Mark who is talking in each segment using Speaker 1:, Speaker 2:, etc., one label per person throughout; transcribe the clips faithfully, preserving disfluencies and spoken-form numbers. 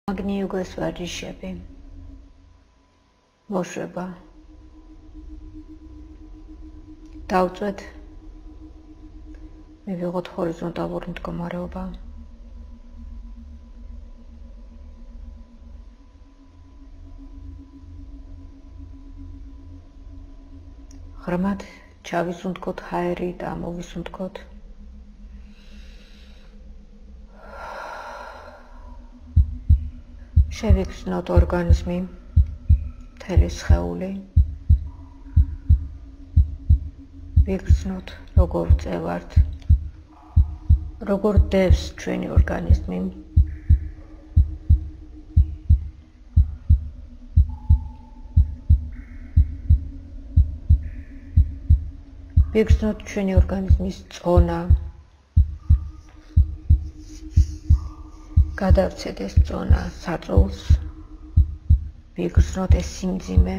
Speaker 1: მაგნიუგას ვარჯიშები, მოშვება, დავწვეთ, მივიღოთ ჰორიზონტალური მდგომარეობა, ღრმად ჩავიზუნთქოთ ჰაერი და ამოვიზუნთქოთ. შევიგრძნოთ ორგანიზმი, მთელი სხეული, ვიგრძნოთ როგორ ვწევართ, როგორ დევს ჩვენი ორგანიზმი. ვიგრძნოთ ჩვენი ორგანიზმის წონა, გადავცეთ ეს წონა საწოლს, ვიგრძნოთ ეს სიმძიმე,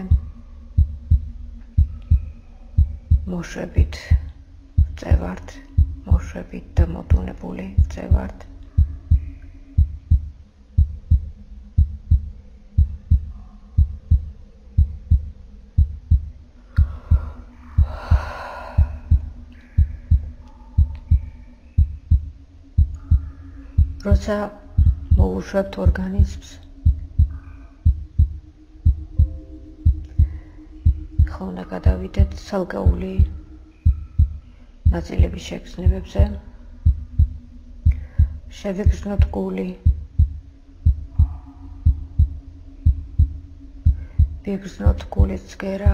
Speaker 1: მოშვებით ვწევართ, მოშვებით და მოდუნებული ვწევართ. როცა მოვუშვებთ ორგანიზმს, ხო უნდა გადავიდეთ ცალკეული ნაწილების შეგრძნებებზე, შევიგრძნოთ გული, ვიგრძნოთ გულის ცგერა,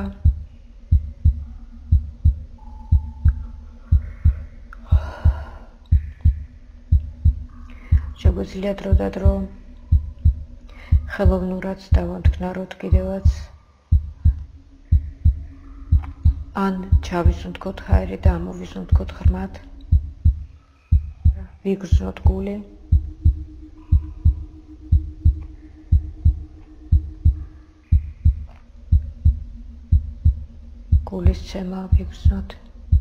Speaker 1: შეგვიძლია დრო და დრო ხელოვნურად დავამტკნაროთ კიდევაც, ან ჩავიზუნთქოთ ჰაერი და ამოვიზუნთქოთ ღრმად, ვიგრძნოთ გული, გულის ცემა ვიგრძნოთ,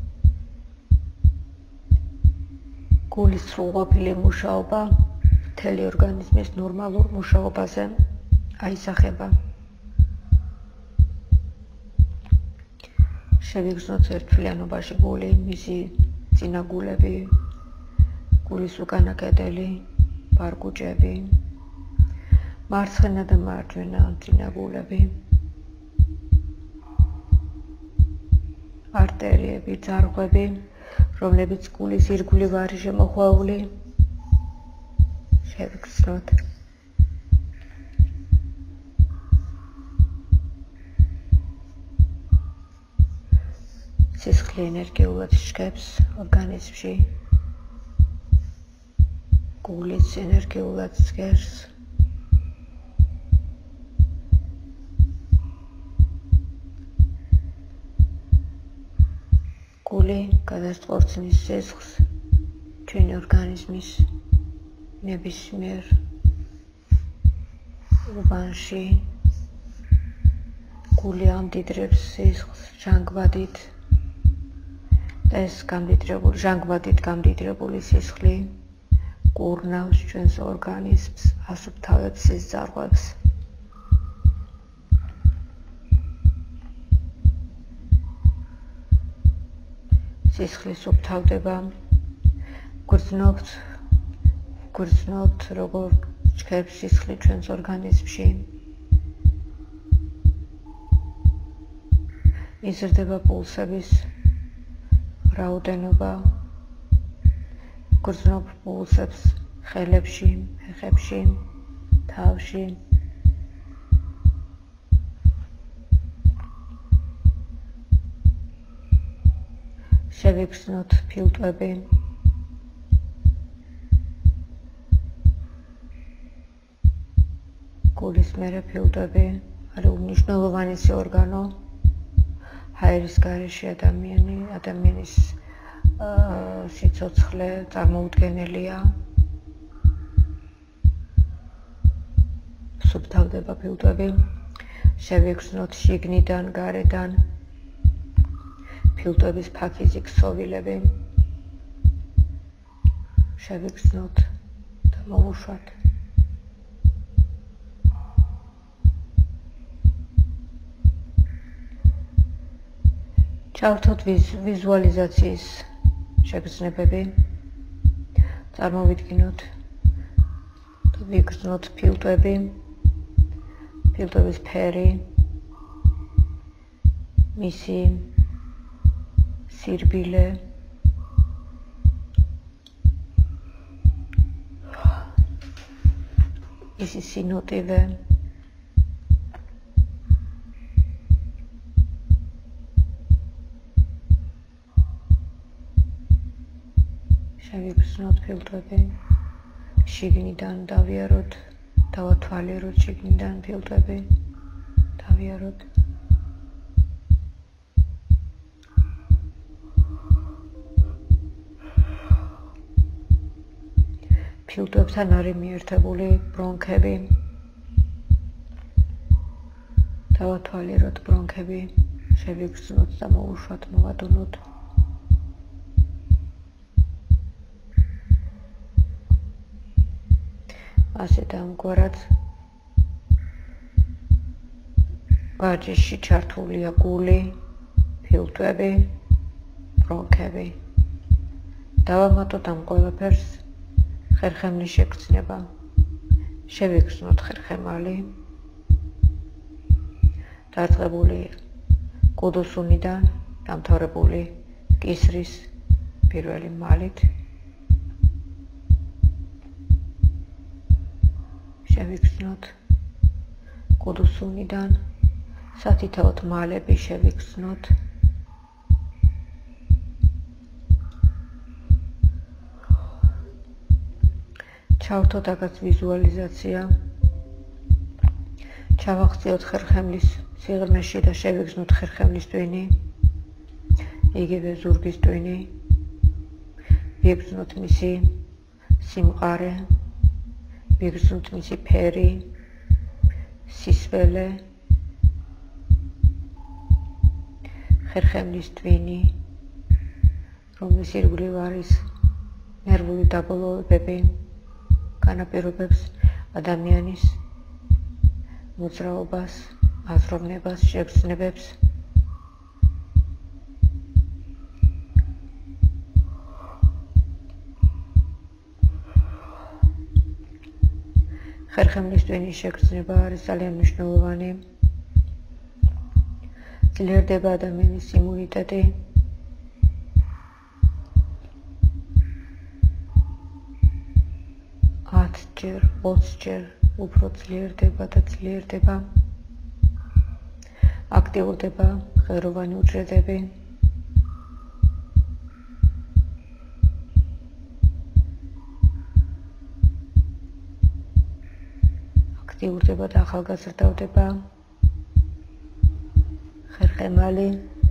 Speaker 1: გულის სრულყოფილი მუშაობა მთელი ორგანიზმის ნორმალურ მუშაობაზე აისახება. შევიგრძნოთ ერთთვლიანობაში გული, მისი წინა გულები, გულის უკანა კედელი, ბარგუჭები, მარცხენა და მარჯვენა წინა გულები, არტერიები, ძარღვები, რომლებიც გულის ირგვლივ არის შემოხვეული, შევიგრძნოთ. სისხლი ენერგიულად შგებს ორგანიზმში, გულიც ენერგიულად სგერს. გული გადასტყორცნის სისხლს ჩვენი ორგანიზმის ნებისმიერ უბანში. გული ამდიდრებს სისხლს ჟანგბადით და ეს გამდიდრებული, ჟანგბადით გამდიდრებული სისხლი კურნავს ჩვენს ორგანიზმს, ასუფთავებს ის ძარღვებს. სისხლის უფთავდება, გვგრძნობთ, გვგრძნობთ როგორ ჩქეფს სისხლი ჩვენს ორგანიზმში. იზრდება პულსების რაოდენობა, გვგრძნობ პულსებს ხელებში, ფეხებში, თავში. შევიგრძნოთ ფილტვები, გულის მერე ფილტვები არის უმნიშვნელოვანესი ორგანო ჰაერის გარეშე ადამიანი, ადამიანის სიცოცხლე წარმოუდგენელია. სუფთავდება ფილტვები, შევიგრძნოთ შიგნიდან, გარედან, ფილტვების ფაქიზი ქსოვილები, შევიგრძნოთ და მოვუშვათ. ჩავთოთ ვიზუალიზაციის შეგრძნებები. წარმოვიდგინოთ და ვიგრძნოთ ფილტვები, ფილტვების ფერი, მისი სირბილე, მისი სინოტივე, შევიგრძნოთ ფილტვები, შიგნიდან დავიაროთ, დავათვალიეროთ შიგნიდან ფილტვები, დავიაროთ. ფილტვებთან არის მიერთებული ბრონქები, დავათვალიეროთ ბრონქები, შევიგრძნოთ და მოვუშვათ, მოვადუნოთ. ასეთ ამგვარად ვარჯიშში ჩართულია გული, ფილტვები, ბრონქები. დავამატოთ ამ ყველაფერს ხერხემლის შეგრძნება. შევიგრძნოთ ხერხემალი, დაწყებული კუდუსუნიდან დამთავრებული კისრის პირველი მალით. შევიგრძნოთ კუდუსუნიდან სათითაოდ მალები შევიგრძნოთ. ჩავთოთ აქაც ვიზუალიზაცია. ჩავახციოთ ხერხემლის სიღრმეში და შევიგრძნოთ ხერხემლის ტვინი, იგივე ზურგის ტვინი, ვიგრძნოთ მისი სიმყარე, ვიგრძნოთ მისი ფერი, სისველე, ხერხემლის ტვინი, რომლის ირგვლივ არის ნერვული დაბოლოებები, განაპირობებს ადამიანის მოძრაობას, აზროვნებას, შეგრძნებებს. ხერხემლის ტვინის შეგრძნება არის ძალიან მნიშვნელოვანი. ძლიერდება ადამიანის იმუნიტეტი. ათჯერ, ოცჯერ უფრო ძლიერდება და ძლიერდება. აქტიურდება ღეროვანი უჯრედები. აქტიურდება და ახალგაზრდავდება ხერხემალი.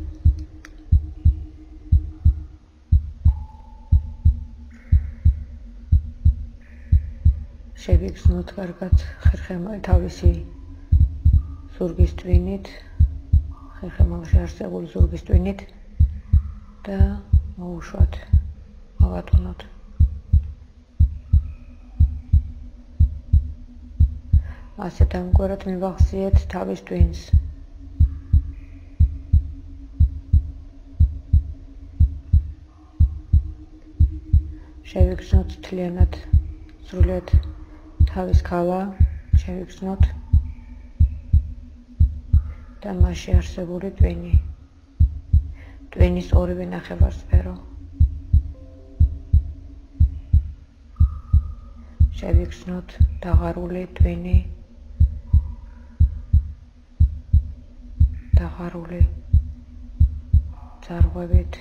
Speaker 1: შევიგრძნოთ კარგად ხერხემალი თავისი ზურგის ტვინით, ხერხემალში არსებული ზურგის ტვინით და მოვუშვათ, მოვადუნოთ. ასეთ ამგვარად მივახციეთ თავის ტვინს. შევიგრძნოთ მთლიანად, სრულიად თავის ქალა, შევიგრძნოთ და მასში არსებული ტვინი, ტვინის ორივე ნახევარსფერო. შევიგრძნოთ დაღარული ტვინი, დაღარული ძარღვებით.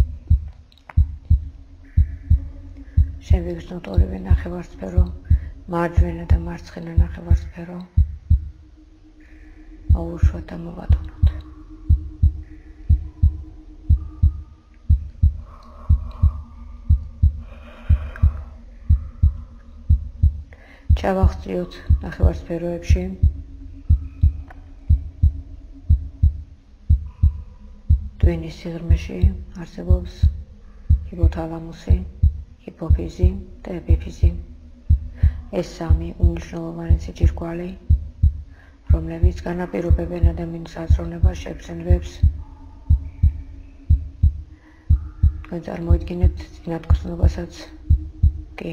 Speaker 1: შევიგრძნოთ ორივე ნახევარსფერო, მარჯვენა და მარცხენა ნახევარსფერო. მოვუშვათ და მოვადუნოთ. ჩავახციოთ ნახევარსფეროებში. ტვინის სიღრმეში არსებობს ჰიპოთალამუსი, ჰიპოფიზი და ეპიფიზი. ეს სამი უმნიშვნელოვანესი სიჭირკვალი, რომლებიც განაპირობებენ ადამიანის აზროვნებას, შეგრძნებებს თქვენ წარმოიდგინეთ წინათგრძნობასაც კი.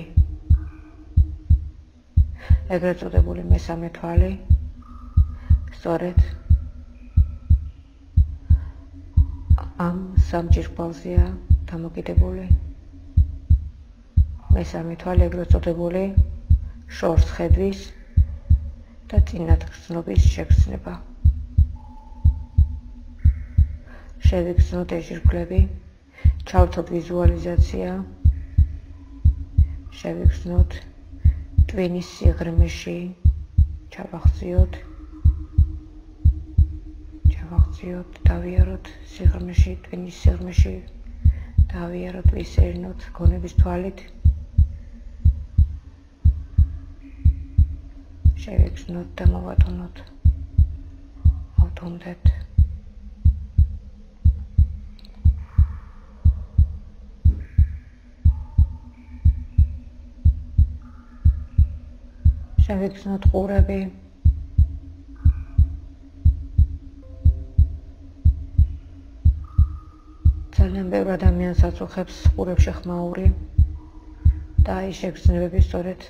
Speaker 1: ეგრეთ წოდებული მესამე თვალი სწორედ ამ სამჯერ კვალზეა დამოკიდებული. მესამე თვალი ეგრეთ წოდებული შორს ხედვის და წინათგრძნობის შეგრძნება. შევიგრძნოთ ეს ჯირკვლები, ჩავთოთ ვიზუალიზაცია, შევიგრძნოთ ტვინის სიღრმეში, ჩავახციოთ, ჩავახციოთ, დავიაროთ სიღრმეში, ტვინის სიღრმეში, დავიაროთ, ვისერნოთ გონების თვალით, შევიგრძნოთ და მოვატუნოთ, მოვტუნდეთ. შევიგრძნოთ ყურები, ძალიან ბევრ ადამიანს აწუხებს ყურებში ხმაური და აი შეგრძნებები სწორედ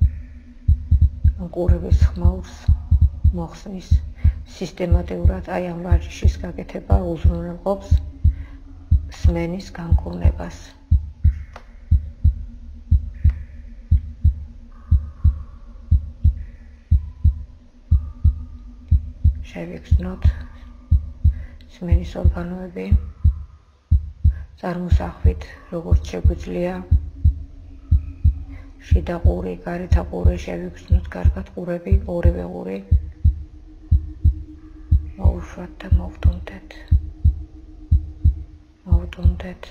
Speaker 1: ყურების ხმაურს მოხსნის. სისტემატურად აი ამ ვარჯიშის გაკეთება უზრუნველყოფს სმენის განკურნებას. შევიგრძნოთ სმენის ორგანოები, წარმოსახვით როგორც შეგვიძლია, შიდა ყური, გარეთა ყური, შევიგრძნოთ კარგად ყურები, ორივე ყური, მოვუშვათ და მოვტუნდეთ, მოვტუნდეთ.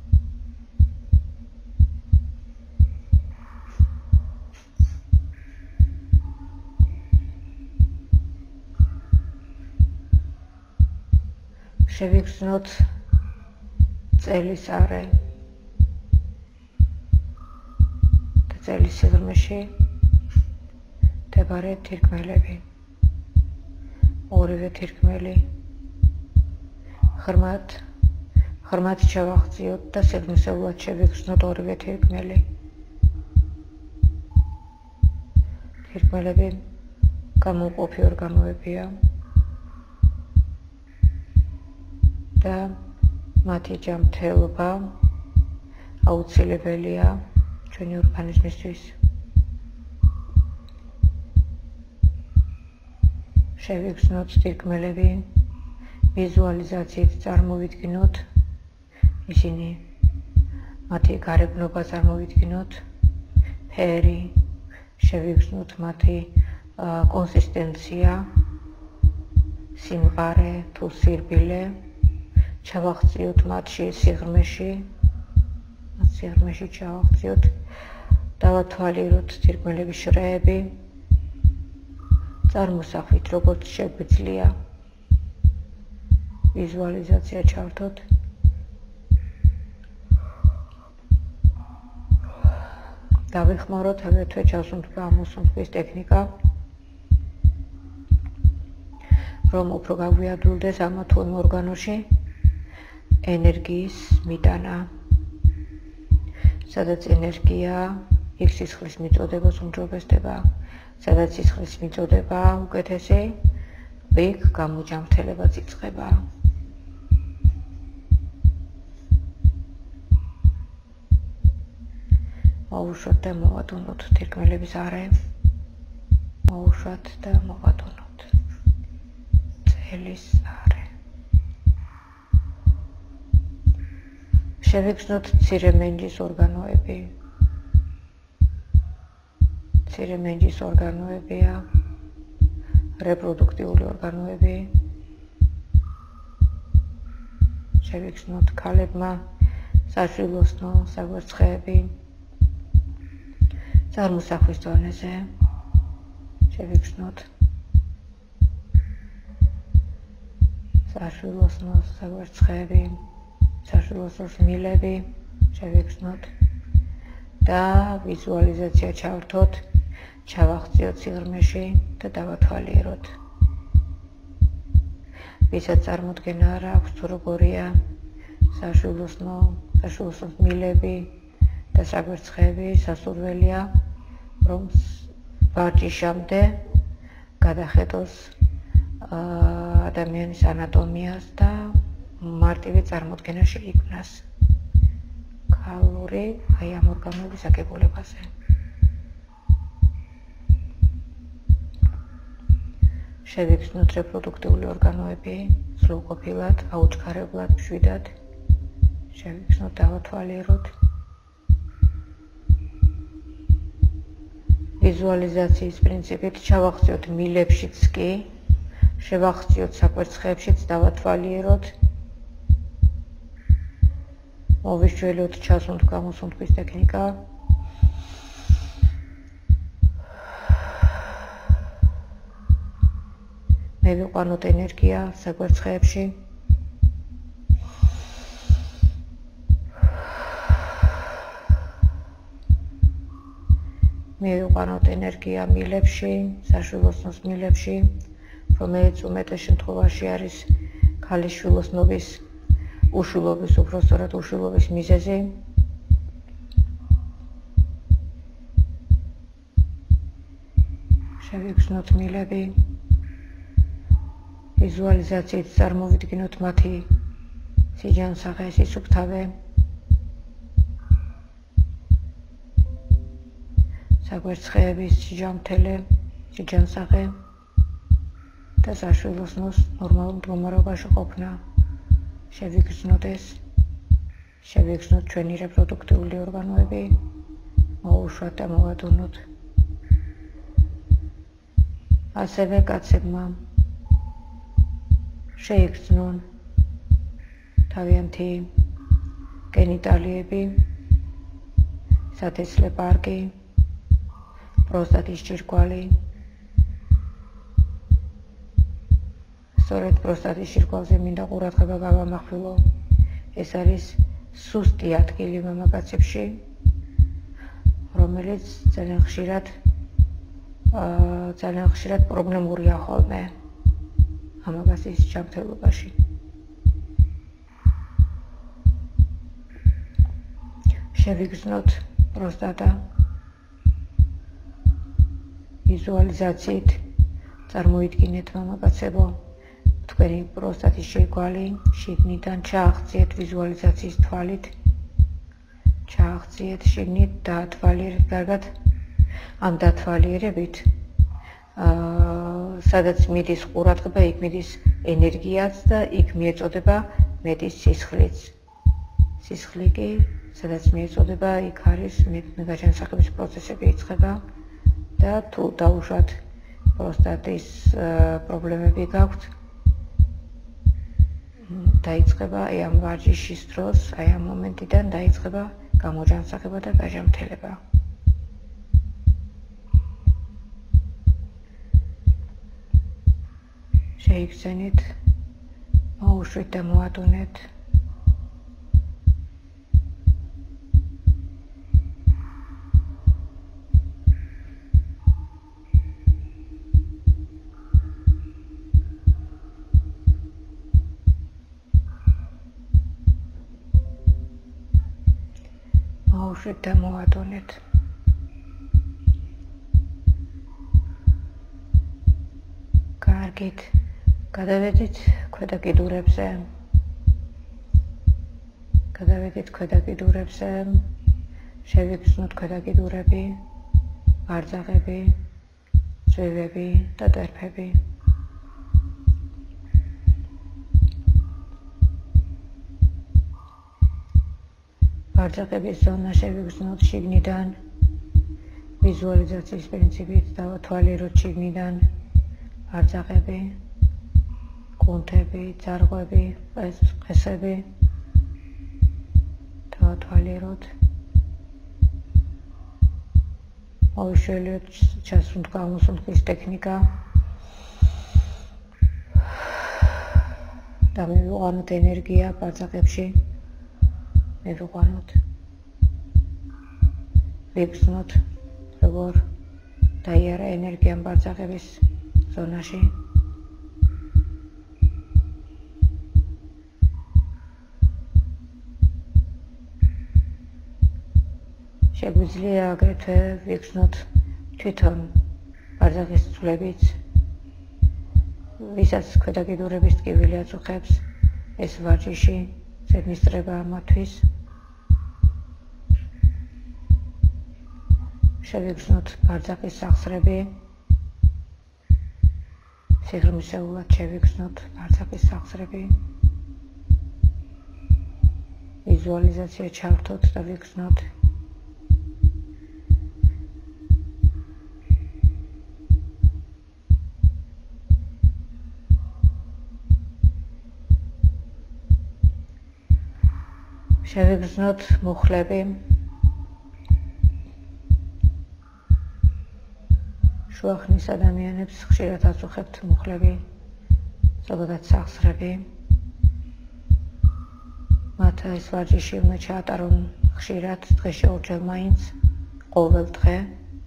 Speaker 1: შევიგრძნოთ წელის არე და წელის სიღრმეში მდებარე თირკმელები. ორივე თირკმელი ღრმად, ღრმად ჩავახციოთ და სიღრმისეულად შევიგრძნოთ ორივე თირკმელი. თირკმელები გამომყოფი ორგანოებია და მათი ჯანმრთელობა აუცილებელია ჩვენი ორგანიზმისთვის. შევიგრძნოთ თირკმელები, ვიზუალიზაციით წარმოვიდგინოთ ისინი, მათი გარეგნობა წარმოვიდგინოთ, ფერი, შევიგრძნოთ მათი კონსისტენცია, სიმყარე თუ სირბილე, ჩავახციოთ მათში სიღრმეში, მათ სიღრმეში ჩავახციოთ, დავათვალიეროთ თირკმელების შრეები, წარმოსახვით როგორც შეგვიძლია, ვიზუალიზაცია ჩავთოთ. დავეხმაროთ აგრეთვე ჩასუნთქვა ამოსუნთქვის ტექნიკა, რომ უფრო გაგვიადვილდეს ამა თუ იმ ორგანოში ენერგიის მიტანა, სადაც ენერგია იქ სისხლის მიწოდებას უმჯობესდება, სადაც სისხლის მიწოდება უკეთესი, იქ გამოჯანმრთელებაც იწყება. მოვუშვათ და მოვატუნოთ თირკმელების არე, მოვუშვათ და მოვატუნოთ წელის არე. შევიგრძნოთ მცირე მენჯის ორგანოები. მცირე მენჯის ორგანოებია რეპროდუქტიული ორგანოები. შევიგრძნოთ ქალებმა საშვილოსნო საგვერცხეები. წარმოსახვის დონეზე შევიგრძნოთ საშვილოსნო საგვერცხეები, საშვილოსნო მილები, შევიგრძნოთ და ვიზუალიზაცია ჩავთოთ, ჩავახციოთ სიღრმეში და დავათვალიეროთ. ვისაც წარმოდგენა არ აქვს თუ როგორია საშვილოსნო საშუალო მილები და საკვერცხეები სასურველია, რომ ვარჯიშამდე გადახედოს ადამიანის ანატომიას და მარტივი წარმოდგენა შეიქმნას ქალური აი ამ ორგანოების აგებულებაზე. შევიგრძნოთ რეპროდუქტიული ორგანოები სრულყოფილად, აუჩქარებლად, მშვიდად. შევიგრძნოთ, დავათვალიეროთ. ვიზუალიზაციის პრინციპით ჩავახციოთ მილებშიც კი, შევახციოთ საკვერცხეებშიც, დავათვალიეროთ. მოვიშველოთ ჩასუნთქვა-მოსუნთქვის ტექნიკა. მევიყვანოთ ენერგია საკვერცხეებში. მევიყვანოთ ენერგია მილებში, საშვილოსნოს მილებში, რომელიც უმეტეს შემთხვევაში არის ქალის შვილოსნობის, უშვილობის, უпростоრად უშვილობის მიზეზი. შევიგრძნოთ მილები. ვიზუალიზაციით წარმოვიდგინოთ მათი სიჯანსაღე, სისუფთავე. საკვერცხეების სიჯამთელე, სიჯანსაღე და საშვილოსნოს ნორმალურ მდგომარეობაში ყოფნა. შევიგრძნოთ ეს, შევიგრძნოთ ჩვენი რეპროდუქტიული ორგანოები, მოვუშვათ და მოვადუნოთ. ასევე კაცებმა შეიგრძნონ თავიანთი გენიტალიები, სათესლე პარკი, პროსტატის ჭირკვალი. სწორედ პროსტატის ჭირკვალზე მინდა ყურადღება გავამახვილო. ეს არის სუსტი ადგილი მამაკაცებში, რომელიც ძალიან ხშირად ძალიან ხშირად პრობლემურია ხოლმე მამაკაცის ჯანმრთელობაში. შევიგრძნოთ პროსტატა. ვიზუალიზაციით წარმოიდგინეთ მამაკაცებო, თქვენი პროსტატის ჭირკვალი შიგნიდან ჩააღწიეთ ვიზუალიზაციის თვალით. ჩააღწიეთ შიგნით, დაათვალიერეთ კარგად. ამ დათვალიერებით სადაც მიდის ყურადღება, იქ მიდის ენერგიაც და იქ მიეწოდება მეტის სისხლიც. სისხლი კი, სადაც მიეწოდება, იქ არის მეგაჯანსაღების პროცესები იწყება და თუ დაუშვათ პროსტატის პრობლემები გაქვთ, დაიწყება აი ამ ვარჯიშის დროს, აი ამ მომენტიდან დაიწყება გამოჯანსაღება და გაჟამთელება. შეიგრძნით, მოუშვით და მოადუნეთ. მოუშვით და მოადუნეთ. კარგით. გადავედით ქვედა კიდურებზე. გადავედით ქვედა კიდურებზე. შევიგრძნოთ ქვედა კიდურები, ბარძაღები, ძვივები და ტერფები. ბარძაღების ზონა შევიგრძნოთ შიგნიდან. ვიზუალიზაციის პრინციპით დავათვალიეროთ შიგნიდან ბარძაღები, კუნთები, ძარღვები, ყესები. დავათვალიეროთ. მოვიშველოთ ჩასუნთქვა-მოსუნთქვის ტექნიკა. და მივიყვანოთ ენერგია ბარძაღებში. მივიყვანოთ. ვიგრძნოთ, როგორ დაიარა ენერგია ბარძაღების ზონაში. შეგვიძლია აგრეთვე ვიგრძნოთ თვითონ ბარძაღის ცვლებიც, ვისაც ქვედაკიდურების ტკივილი აწუხებს, ეს ვარჯიში ზედმისწრებაა მათთვის. შევიგრძნოთ ბარძაღის სახსრები, სიღრმისეულად შევიგრძნოთ ბარძაღის სახსრები, ვიზუალიზაცია ჩავთოთ და ვიგრძნოთ. შევიგრძნოთ მუხლები, შუახნის ადამიანებს ხშირად აწუხებთ მუხლები, ზოგადად სახსრები. მათ ეს ვარჯიში უნდა ჩაატარონ ხშირად, დღეში ორჯერ მაინც, ყოველ დღე.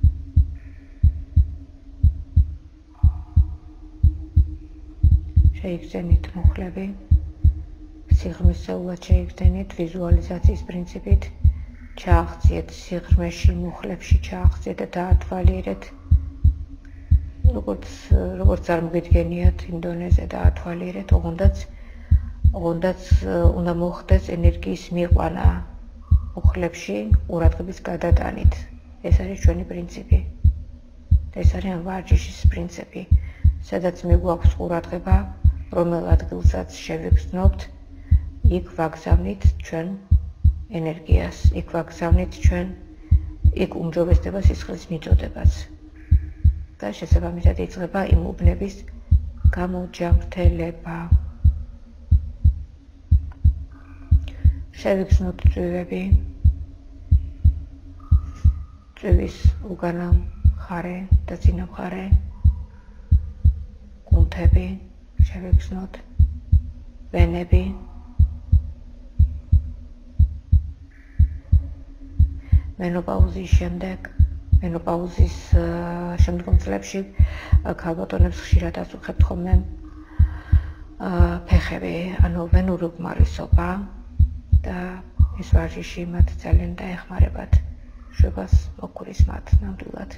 Speaker 1: შეიგრძენით მუხლები, სიღრმისეულად შეიგრძენით, ვიზუალიზაციის პრინციპით ჩააღწიეთ სიღრმეში, მუხლებში ჩააღწიეთ და დაათვალიერეთ. როგორც როგორც წარმოგიდგენიათ იმ დონეზე დაათვალიერეთ, ოღონდაც ოღონდაც უნდა მოხდეს ენერგიის მიყვანა მუხლებში ყურადღების გადატანით. ეს არის ჩვენი პრინციპი. ეს არის ამ ვარჯიშის პრინციპი, სადაც მეგვაქვს ყურადღება, რომელ ადგილსაც შევიგრძნობთ, იქ ვაგზავნით ჩვენ ენერგიას, იქ ვაგზავნით ჩვენ იქ უმჯობესდება სისხლის მიწოდებას. და შესაბამისად იწყება იმ უბნების გამოჯამრთელება. შევიგრძნოთ წვივები, წვის უგანა მხარე და წინა მხარე, კუნთები შევიგრძნოთ, ვენები, მენოპაუზის შემდეგ, მენოპაუზის შემდგომ წლებში ქალბატონებს ხშირად აწუხებთ ხოლმე ფეხები, ანუ ვენური უკმარისობა და ეს ვარჯიში მათ ძალიან დაეხმარებათ, შვებას მოგგვისმათ ნამდვილად.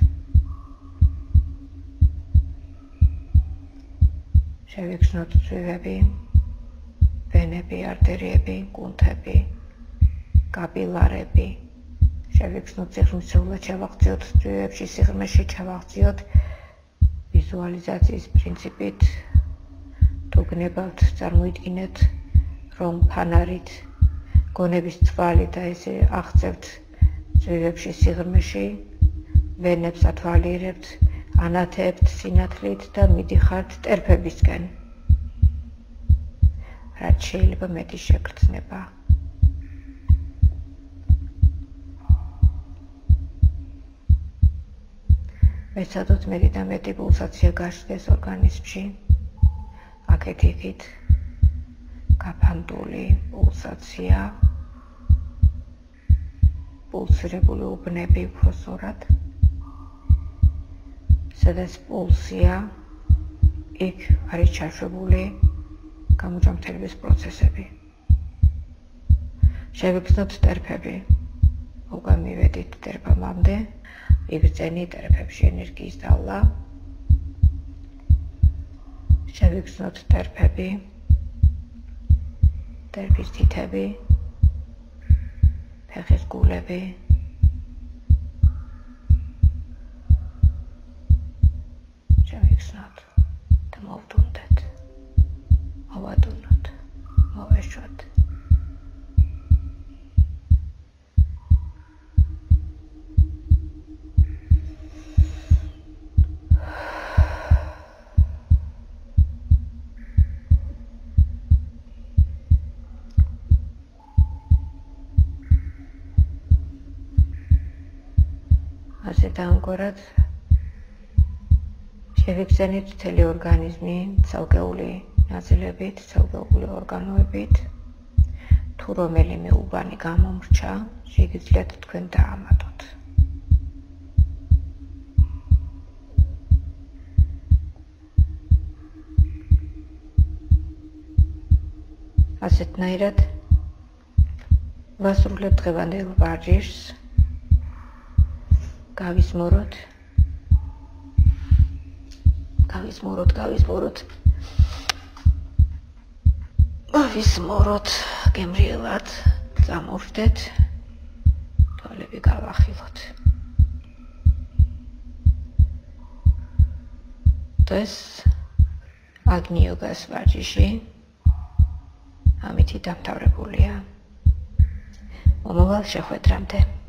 Speaker 1: შევიგრძნოთ წვივები, ვენები, არტერიები, კუნთები, კაპილარები. შევიგრძნოთ სიღრმისეულად ჩავაღწიოთ წვივებში, სიღრმეში ჩავაღწიოთ ვიზუალიზაციის პრინციპით. თუ გნებავთ, წარმოიდგინეთ, რომ ფანარით, გონების თვალი და ესე აღწევთ წვივებში, სიღრმეში, ვენებს ათვალიერებთ, ანათებთ სინათლით და მიდიხართ ტერფებისკენ. რაც შეიძლება მეტი შეგრძნება. მეცადოთ მეტი და მეტი პულსაცია გაშდეს ორგანიზმში, აქეთ-იქით გაფანტული პულსაცია, პულსირებული უბნები უფრო სწორად, სადაც პულსია, იქ არის ჩაშვებული გამოჯამრთელების პროცესები. შევიგრძნოთ ტერფები, უკან მივედით ტერფამამდე, იგრძენით ტერფებში ენერგიის დავლა. შევიგრძნოთ ტერფები, ტერფის თითები, ფეხის გულები, შევიგრძნოთ და მოვდუნდეთ, მოვადუნოთ, მოვეშვათ. ასე ამგვარად შევიგრძენით მთელი ორგანიზმი ცალკეული ნაწილებით, ცალკეული ორგანოებით. თუ რომელიმე უბანი გამომრჩა, შეგიძლიათ თქვენ დაამატოთ. ასეთნაირად ვასრულებთ დღევანდელ ვარჯიშს. გავისმოროთ. გავისმოროთ, გავისმოროთ. გავისმოროთ, გემრიელად წამოვжდეთ. თვალები გავახილოთ. დღეს აგნი იოგას ვარჯიში ამითი დამთავრებულია. მომავალ შეხვედრამდე.